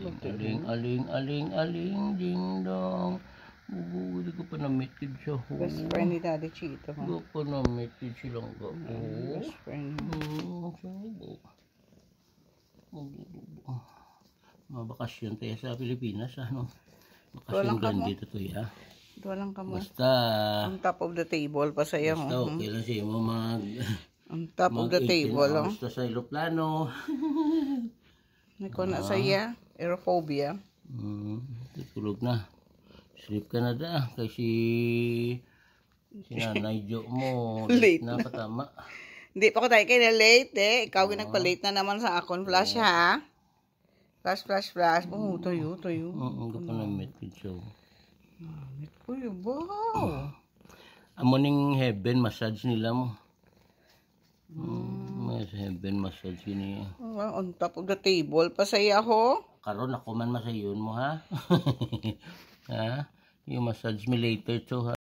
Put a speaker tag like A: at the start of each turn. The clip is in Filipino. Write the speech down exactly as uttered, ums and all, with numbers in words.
A: Aling, aling, aling, aling, ding dong. Oo, di ko pa na-meet siya.
B: Best friend ni Daddy Chito.
A: Di ko pa na-meet silang ka. Oo.
B: Best friend.
A: Hmm, sabo. Mga bakasyon tayo sa Pilipinas, ano? Bakasyon gan dito to, ya.
B: Ito lang ka mo.
A: Basta,
B: on top of the table pa sa'yo.
A: basta okay lang siya mo mag...
B: On top of the table, oh.
A: Basta sa aeroplano.
B: Nako na saya, aerophobia.
A: Hmm, tutulog na. Sleep ka na da. Kasi si Nanay Jo mo, late na patama.
B: Hindi pa ko tayo kayo na late, eh. Ikaw uh, nagpa-late na naman sa akon. Flash, uh, ha? Flash, flash, flash. Oh, tayo, tayo.
A: Oo, hindi pa na-meet ko.
B: Meet ko yun, wow.
A: Amo ning heaven massage nila mo. Hmm. May heaven massage niya.
B: Well, on top of the table pa saya ho.
A: Karon ako man masayon mo, ha? Ha? Yung massage me later to, ha?